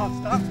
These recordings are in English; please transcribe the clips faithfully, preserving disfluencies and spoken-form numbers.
faster.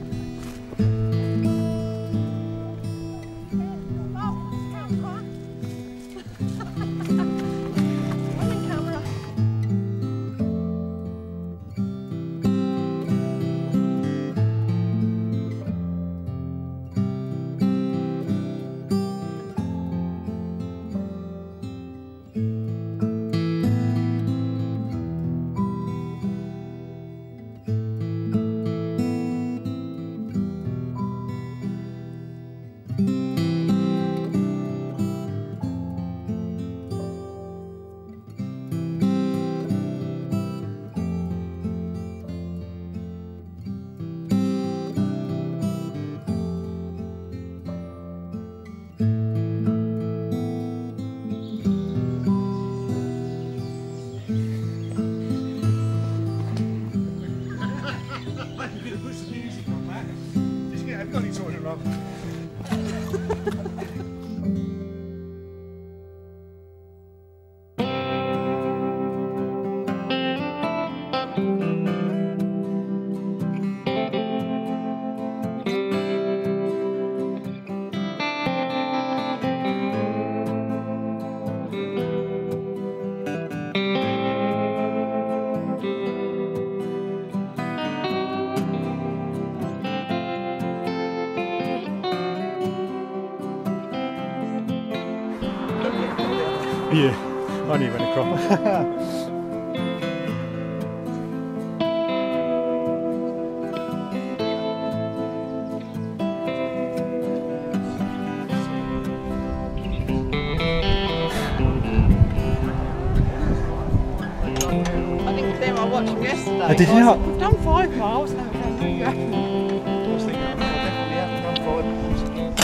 Yeah, I knew when to crop. I think them I watched them yesterday. Oh, did you not? We've done five miles. No, no, no. I was thinking, I definitely haven't done five miles.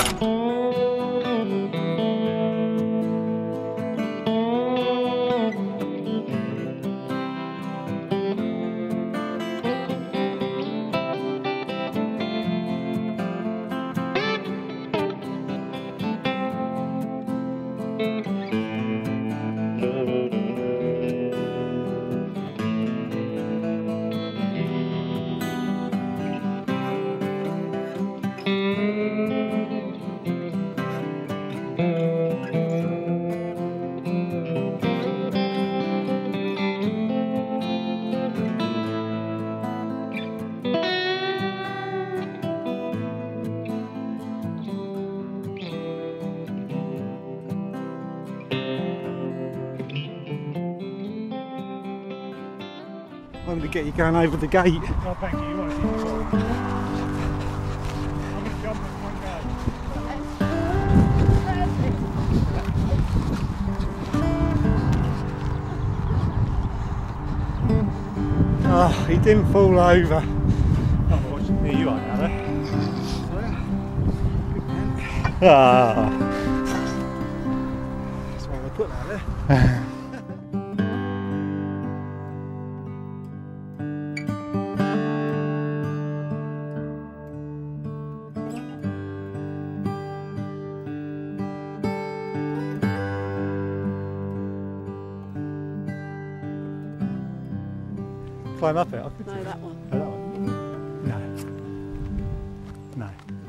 I'm going to get you going over the gate. Oh, thank you. You want to keep going? I'm going to jump in one go. Oh, he didn't fall over. I'm watching near you are now, though. Ah. That's why they put that there. Climb up it. I could No, that one. Oh, that one. No. No.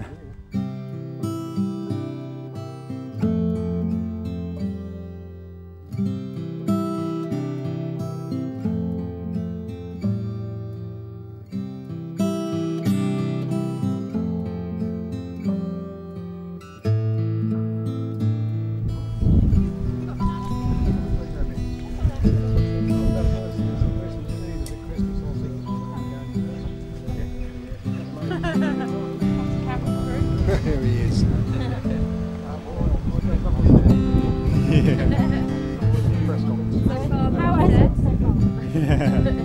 Here he is. Yeah.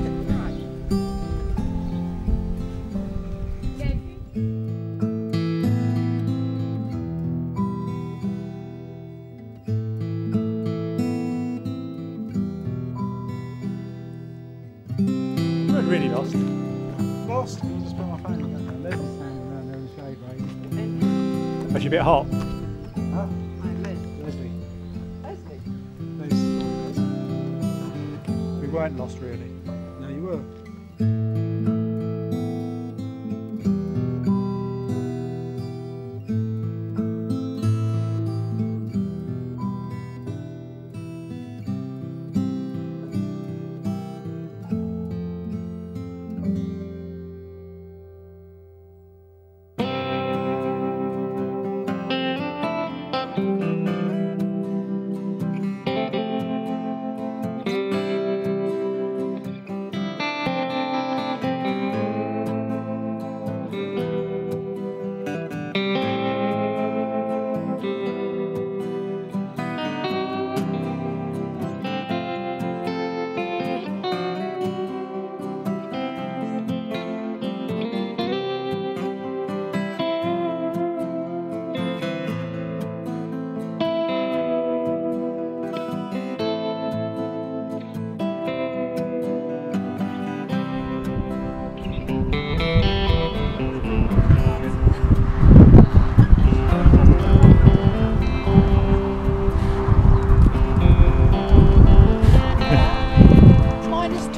You weren't really lost. Lost? You just put my phone in there. Leslie's standing around there in the shade, right? Was you a bit hot? Huh? Leslie. Leslie. Leslie. We weren't lost really. No, you were.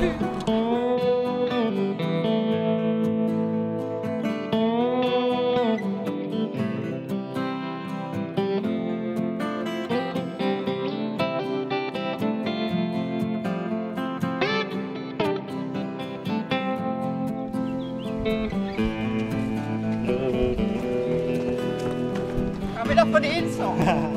Coming up on the inside.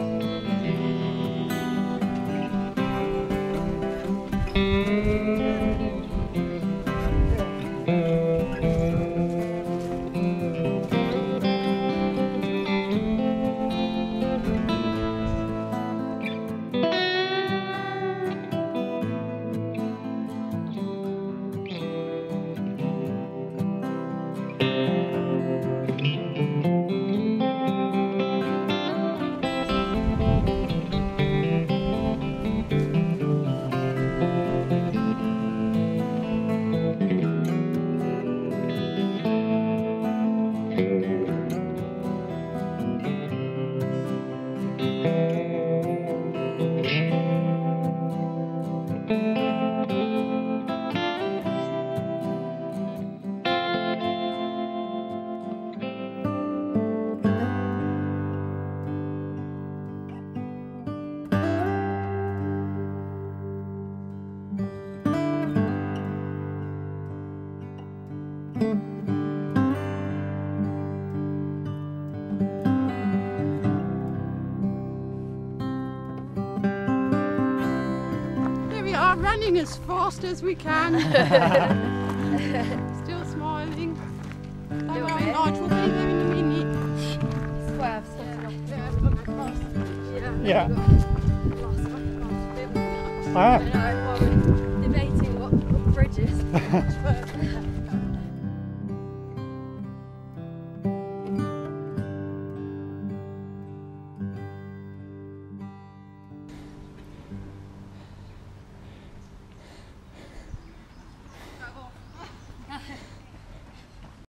Running as fast as we can. Still smiling. Don't worry, Nigel will be there in a minute. Swear, Yeah. Yeah. Ah. I know, while we're debating what, what bridges.